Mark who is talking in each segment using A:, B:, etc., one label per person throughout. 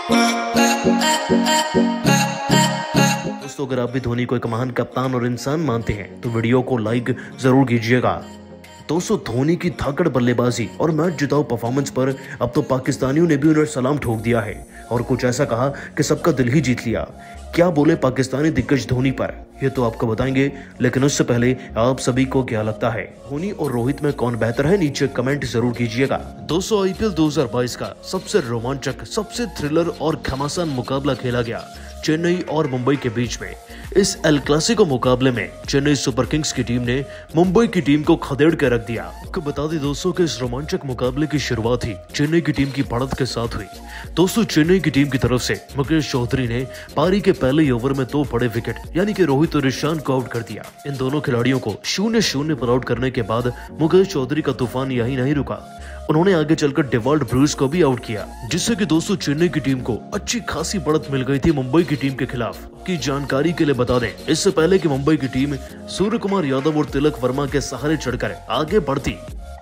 A: दोस्तों, अगर आप भी धोनी को एक महान कप्तान और इंसान मानते हैं तो वीडियो को लाइक जरूर कीजिएगा। दोस्तों, धोनी की धाकड़ बल्लेबाजी और मैच जिताऊ परफॉर्मेंस पर अब तो पाकिस्तानियों ने भी उन्हें सलाम ठोक दिया है और कुछ ऐसा कहा कि सबका दिल ही जीत लिया। क्या बोले पाकिस्तानी दिग्गज धोनी पर, ये तो आपको बताएंगे, लेकिन उससे पहले आप सभी को क्या लगता है, धोनी और रोहित में कौन बेहतर है? नीचे कमेंट जरूर कीजिएगा। दोस्तों, आईपीएल 2022 का सबसे रोमांचक, सबसे थ्रिलर और घमासान मुकाबला खेला गया चेन्नई और मुंबई के बीच में। इस एल क्लासिको मुकाबले में चेन्नई सुपर किंग्स की टीम ने मुंबई की टीम को खदेड़ कर रख दिया। आपको बता दें दोस्तों कि इस रोमांचक मुकाबले की शुरुआत ही चेन्नई की टीम की बढ़त के साथ हुई। दोस्तों, चेन्नई की टीम की तरफ से मुकेश चौधरी ने पारी के पहले ओवर में 2 बड़े विकेट यानी कि रोहित और ईशान को आउट कर दिया। इन दोनों खिलाड़ियों को 0-0 पर आउट करने के बाद मुकेश चौधरी का तूफान यही नहीं रुका, उन्होंने आगे चलकर डेवाल्ड ब्रूस को भी आउट किया, जिससे कि दोस्तों चेन्नई की टीम को अच्छी खासी बढ़त मिल गई थी मुंबई की टीम के खिलाफ। की जानकारी के लिए बता दें, इससे पहले कि मुंबई की टीम सूर्य कुमार यादव और तिलक वर्मा के सहारे चढ़कर आगे बढ़ती,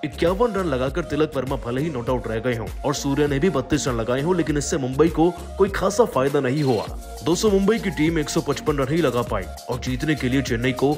A: 51 रन लगाकर तिलक वर्मा भले ही नॉट आउट रह गए हों और सूर्य ने भी 32 रन लगाए हों, लेकिन इससे मुंबई को कोई खासा फायदा नहीं हुआ। दोस्तों, मुंबई की टीम 155 रन ही लगा पाई और जीतने के लिए चेन्नई को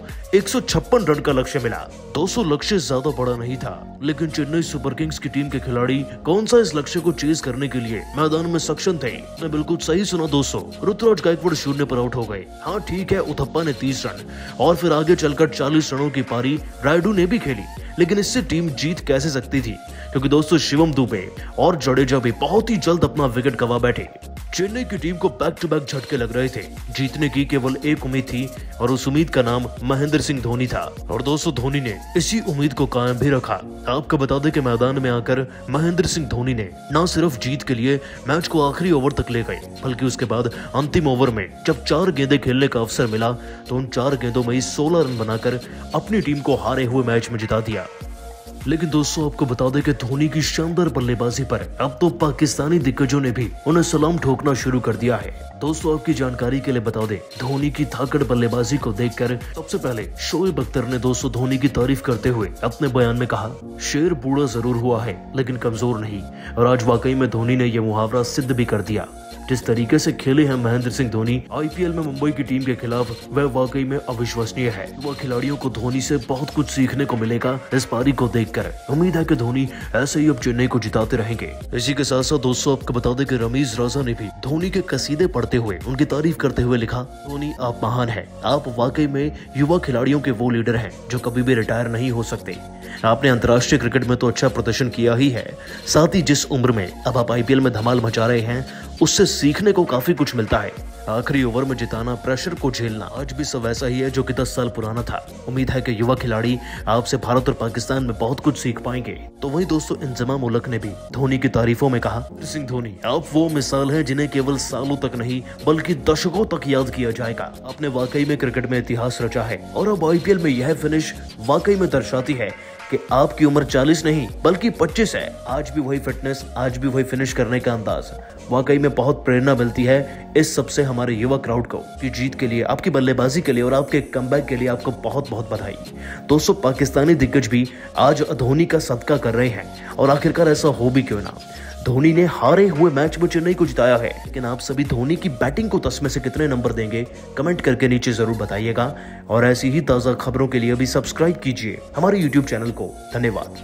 A: 156 रन का लक्ष्य मिला। 200 लक्ष्य ज्यादा बड़ा नहीं था, लेकिन चेन्नई सुपर किंग्स की टीम के खिलाड़ी कौन सा इस लक्ष्य को चेज करने के लिए मैदान में सक्षम थे? आपने बिल्कुल सही सुना दोस्तों, ऋतुराज गायकवाड़ 0 पर आउट हो गए। हाँ ठीक है, उथप्पा ने 30 रन और फिर आगे चलकर 40 रनों की पारी रायडू ने भी खेली, लेकिन इससे टीम जीत कैसे सकती थी, क्योंकि दोस्तों शिवम दुबे और जडेजा भी बहुत ही जल्द अपना विकेट गंवा बैठे। चेन्नई की टीम को बैक टू बैक झटके लग रहे थे, जीतने की केवल एक उम्मीद थी और उस उम्मीद का नाम महेंद्र सिंह धोनी था। और दोस्तों, धोनी ने इसी उम्मीद को कायम भी रखा। आपको बता दें कि मैदान में आकर महेंद्र सिंह धोनी ने न सिर्फ जीत के लिए मैच को आखिरी ओवर तक ले गए, बल्कि उसके बाद अंतिम ओवर में जब 4 गेंदें खेलने का अवसर मिला तो उन 4 गेंदों में ही 16 रन बनाकर अपनी टीम को हारे हुए मैच में जिता दिया। लेकिन दोस्तों, आपको बता दें कि धोनी की शानदार बल्लेबाजी पर अब तो पाकिस्तानी दिग्गजों ने भी उन्हें सलाम ठोकना शुरू कर दिया है। दोस्तों, आपकी जानकारी के लिए बता दें, धोनी की धाकड़ बल्लेबाजी को देखकर सबसे पहले शोएब अख्तर ने दोस्तों धोनी की तारीफ करते हुए अपने बयान में कहा, शेर बूढ़ा जरूर हुआ है लेकिन कमजोर नहीं। और आज वाकई में धोनी ने यह मुहावरा सिद्ध भी कर दिया। जिस तरीके से खेले हैं महेंद्र सिंह धोनी आईपीएल में मुंबई की टीम के खिलाफ, वह वाकई में अविश्वसनीय है। युवा खिलाड़ियों को धोनी से बहुत कुछ सीखने को मिलेगा इस पारी को देखकर। उम्मीद है कि धोनी ऐसे ही अब चेन्नई को जिताते रहेंगे। इसी के साथ साथ दोस्तों, आपको बता दें कि रमीज राजा ने भी धोनी के कसीदे पढ़ते हुए उनकी तारीफ करते हुए लिखा, धोनी आप महान है, आप वाकई में युवा खिलाड़ियों के वो लीडर हैं जो कभी भी रिटायर नहीं हो सकते। आपने अंतर्राष्ट्रीय क्रिकेट में तो अच्छा प्रदर्शन किया ही है, साथ ही जिस उम्र में अब आप आईपीएल में धमाल मचा रहे हैं उससे सीखने को काफी कुछ मिलता है। आखिरी ओवर में जिताना, प्रेशर को झेलना आज भी सब वैसा ही है जो कि 10 साल पुराना था। उम्मीद है कि युवा खिलाड़ी आपसे भारत और पाकिस्तान में बहुत कुछ सीख पाएंगे। तो वही दोस्तों, इंजमाम उलक ने भी धोनी की तारीफों में कहा, सिंह धोनी आप वो मिसाल हैं जिन्हें केवल सालों तक नहीं बल्कि दशकों तक याद किया जाएगा। आपने वाकई में क्रिकेट में इतिहास रचा है और अब आईपीएल में यह फिनिश वाकई में दर्शाती है कि आपकी उम्र 40 नहीं बल्कि 25 है। आज भी वही फिटनेस, आज भी वही फिनिश करने का अंदाज, वाकई में बहुत प्रेरणा मिलती है इस सबसे हमारे युवा क्राउड को। की जीत के लिए, आपकी बल्लेबाजी के लिए और आपके कमबैक के लिए आपको बहुत बहुत बधाई। दोस्तों, पाकिस्तानी दिग्गज भी आज धोनी का सदका कर रहे हैं और आखिरकार ऐसा हो भी क्यों ना, धोनी ने हारे हुए मैच में चेन्नई को जिताया है। लेकिन आप सभी धोनी की बैटिंग को 10 में से कितने नंबर देंगे, कमेंट करके नीचे जरूर बताइएगा। और ऐसी ही ताजा खबरों के लिए अभी सब्सक्राइब कीजिए हमारे YouTube चैनल को। धन्यवाद।